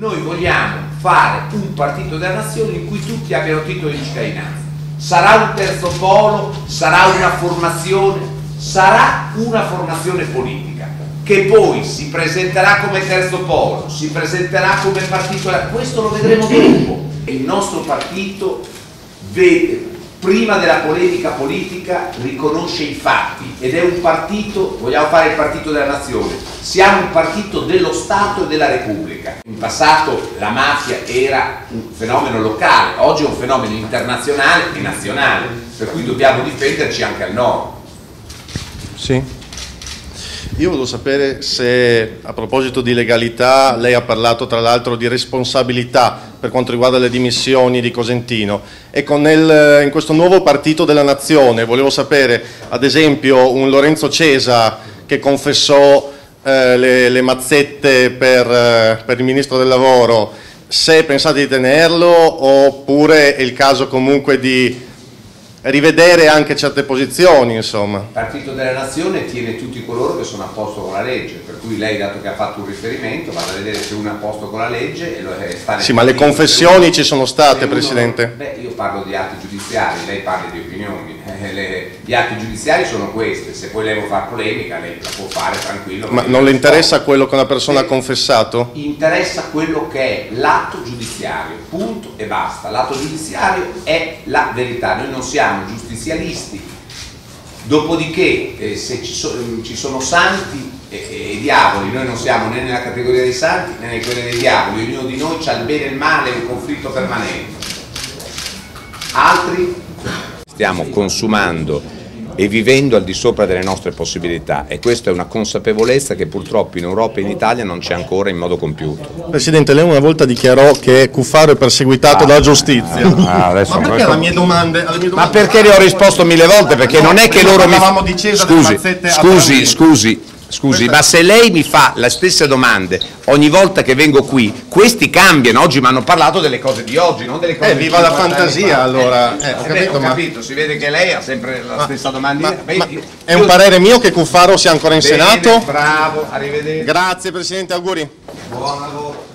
Noi vogliamo fare un partito della nazione in cui tutti abbiano titolo di cittadinanza. Sarà un terzo polo, sarà una formazione politica che poi si presenterà come terzo polo, si presenterà come partito, questo lo vedremo dopo. Il nostro partito prima della polemica politica riconosce i fatti ed è un partito, vogliamo fare il partito della nazione, siamo un partito dello Stato e della Repubblica. In passato la mafia era un fenomeno locale, oggi è un fenomeno internazionale e nazionale, per cui dobbiamo difenderci anche al nord. Sì. Io volevo sapere se, a proposito di legalità, lei ha parlato tra l'altro di responsabilità per quanto riguarda le dimissioni di Cosentino. Ecco, in questo nuovo partito della nazione, volevo sapere, ad esempio, un Lorenzo Cesa che confessò le mazzette per il Ministro del Lavoro, se pensate di tenerlo oppure è il caso comunque di rivedere anche certe posizioni, insomma. Il Partito della Nazione tiene tutti coloro che sono a posto con la legge, per cui lei, dato che ha fatto un riferimento, vada a vedere se uno è a posto con la legge e lo sta. Sì, ma le confessioni ci sono state, Presidente? Beh, io parlo di atti giudiziari, lei parla di opinioni. Gli atti giudiziari sono questi, se poi lei vuole fare polemica, lei la può fare tranquillo. Ma non le interessa quello che una persona ha confessato? Interessa quello che è l'atto giudiziario, punto e basta. L'atto giudiziario è la verità, noi non siamo giustizialisti, dopodiché se ci sono santi e diavoli, noi non siamo né nella categoria dei santi né in quella dei diavoli, ognuno di noi ha il bene e il male, è un conflitto permanente. Altri? Stiamo consumando e vivendo al di sopra delle nostre possibilità e questa è una consapevolezza che purtroppo in Europa e in Italia non c'è ancora in modo compiuto. Presidente, lei una volta dichiarò che Cuffaro è perseguitato dalla giustizia. Ma perché alle mie domande? Ma perché le ho risposto 1000 volte? Perché non è che loro mi... Scusi, ma se lei mi fa le stesse domande ogni volta che vengo qui, questi cambiano. Oggi mi hanno parlato delle cose di oggi, non delle cose di viva la fantasia, allora. Ho capito, si vede che lei ha sempre la stessa domanda. È un parere mio che Cuffaro sia ancora in Senato? Bravo, arrivederci. Grazie Presidente, auguri. Buon lavoro.